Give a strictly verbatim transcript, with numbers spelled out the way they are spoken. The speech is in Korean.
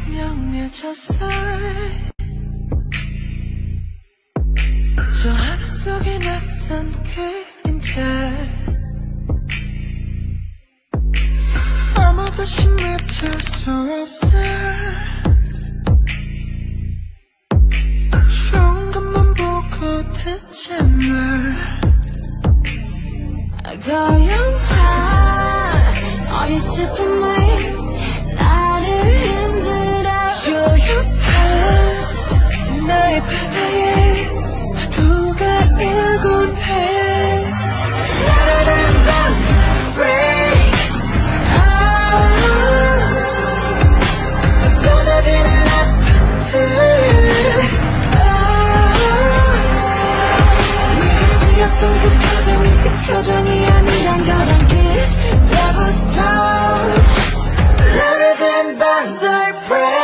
투명해졌어. 저 하늘 속에 낯선 그림자. 아무도 심해줄 수 없어. 좋은 것만 보고 듣지 마. 고요한 너의 슬픔이 나를 흔들어. 조용한 나의 바다에 파도가 일곤 해. 나를 밤새 break. 쏟아지는 아픔들. 네가 지었던 그 표정이 그 표정이 아니란 걸 알게 때부터 나를 든 밤새 break.